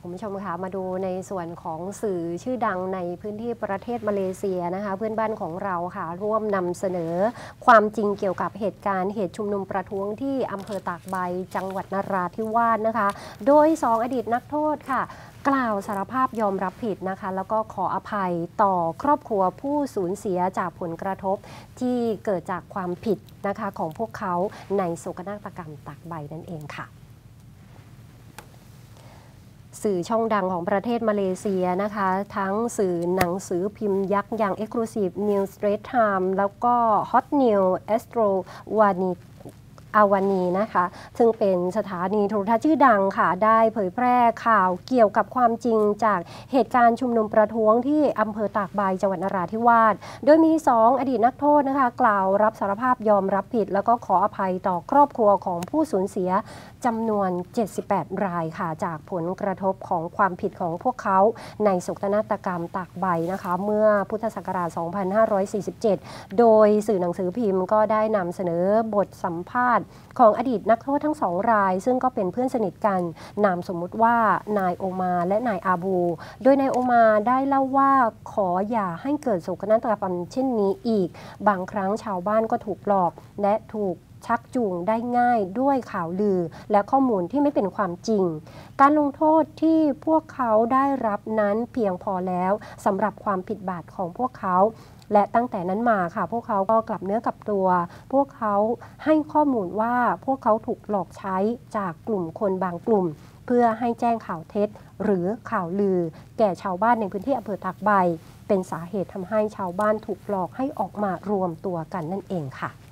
คุณผู้ชมคะมาดูในส่วนของสื่อชื่อดังในพื้นที่ประเทศมาเลเซียนะคะเพื่อนบ้านของเราค่ะร่วมนำเสนอความจริงเกี่ยวกับเหตุชุมนุมประท้วงที่อำเภอตากใบจังหวัดนราธิวาสนะคะโดย2อดีตนักโทษค่ะกล่าวสารภาพยอมรับผิดนะคะแล้วก็ขออภัยต่อครอบครัวผู้สูญเสียจากผลกระทบที่เกิดจากความผิดนะคะของพวกเขาในโศกนาฏกรรมตากใบนั่นเองค่ะสื่อช่องดังของประเทศมาเลเซียนะคะทั้งสื่อหนังสือพิมพ์ยักษ์อย่าง Exclusive News Straits Times แล้วก็ Hot News Astroวานีนะคะซึ่งเป็นสถานีโทรทัศน์ชื่อดังค่ะได้เผยแพร่ข่าวเกี่ยวกับความจริงจากเหตุการณ์ชุมนุมประท้วงที่อำเภอตากใบจังหวัดนราธิวาสโดยมี2อดีตนักโทษนะคะกล่าวรับสารภาพยอมรับผิดแล้วก็ขออภัยต่อครอบครัวของผู้สูญเสียจำนวน78รายค่ะจากผลกระทบของความผิดของพวกเขาในโศกนาฏกรรมตากใบนะคะเมื่อพุทธศักราช 2547 โดยสื่อหนังสือพิมพ์ก็ได้นำเสนอบทสัมภาษณ์ของอดีตนักโทษทั้ง2รายซึ่งก็เป็นเพื่อนสนิทกันนามสมมุติว่านายโอมาและนายอาบูโดยนายโอมาได้เล่าว่าขออย่าให้เกิดโศกนาฏกรรมเช่นนี้อีกบางครั้งชาวบ้านก็ถูกหลอกและถูกชักจูงได้ง่ายด้วยข่าวลือและข้อมูลที่ไม่เป็นความจริงการลงโทษที่พวกเขาได้รับนั้นเพียงพอแล้วสำหรับความผิดบาปของพวกเขาและตั้งแต่นั้นมาค่ะพวกเขาก็กลับเนื้อกลับตัวพวกเขาให้ข้อมูลว่าพวกเขาถูกหลอกใช้จากกลุ่มคนบางกลุ่มเพื่อให้แจ้งข่าวเท็จหรือข่าวลือแก่ชาวบ้านในพื้นที่อำเภอตากใบเป็นสาเหตุทำให้ชาวบ้านถูกหลอกให้ออกมารวมตัวกันนั่นเองค่ะ